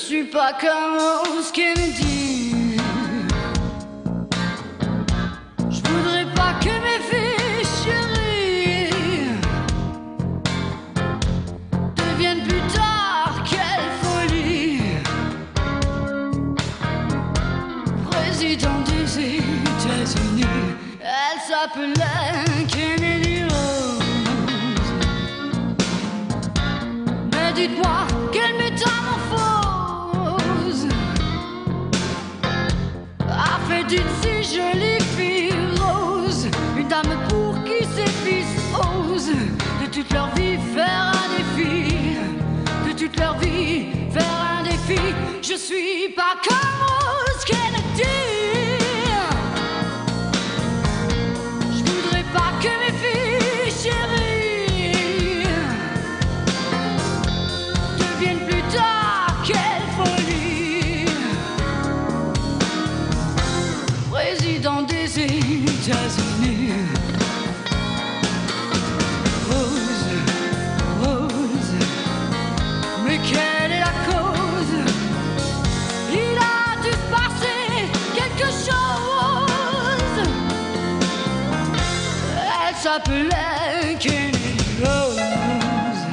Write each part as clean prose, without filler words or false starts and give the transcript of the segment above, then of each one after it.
suis pas comme Rose Kennedy. Je voudrais pas que mes filles chéries deviennent plus tard, quelle folie. Président des États-Unis, elle s'appelait Kennedy Rose. Mais dites-moi, quelle métamorphose a fait d'une si jolie fille rose une dame pour qui ses fils osent de toute leur vie faire un défi, de toute leur vie faire un défi. Je suis pas comme Rose Kennedy. Je voudrais pas que mes filles chéries deviennent plus tard, quelle folie. Président des États-Unis. Rose, Rose, mais quelle est la cause? Il a dû se passer quelque chose. Elle s'appelait Kennedy Rose.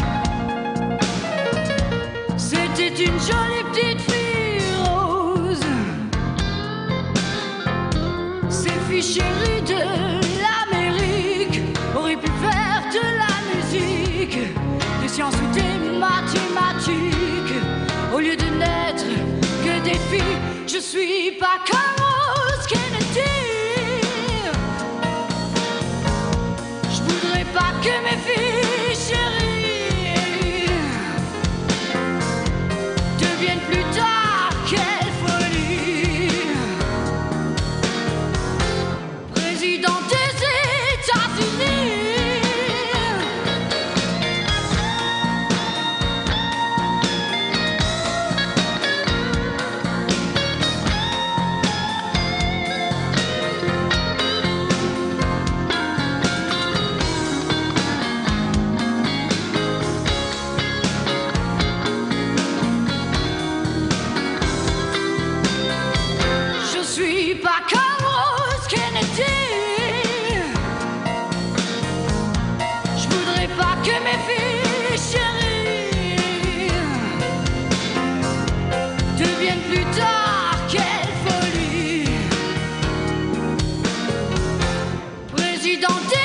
C'était une jolie petite fille rose. Ses filles chéries de l'Amérique auraient pu faire de la musique, des sciences ou des mathématiques, au lieu de n'être que des filles. Je suis pas comme Rose Kennedy. Je voudrais pas que mes filles chéries deviennent plus tard, quelle folie. Président des États-Unis. Je suis pas comme Rose Kennedy. Je voudrais pas que mes filles chéries deviennent plus tard, quelle folie. Président des